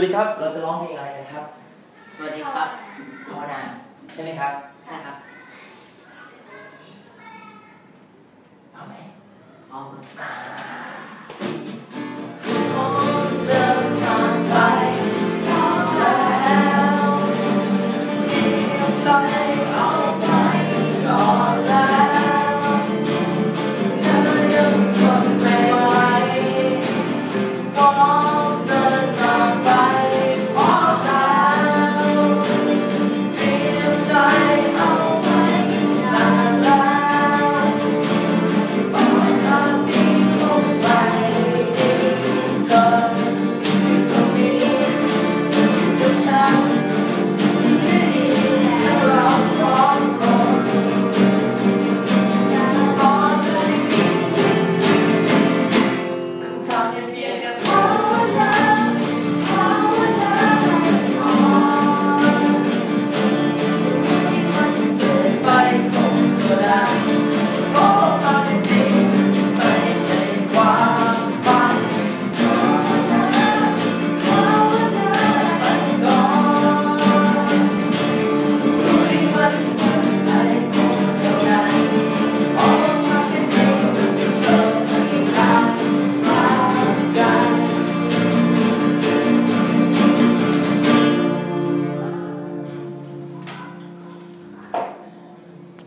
ครับเราจะร้องเพลงอะไรกันครับสวัสดีครับภาวนาใช่ไหมครับใช่ครับเอาไหมเอา 3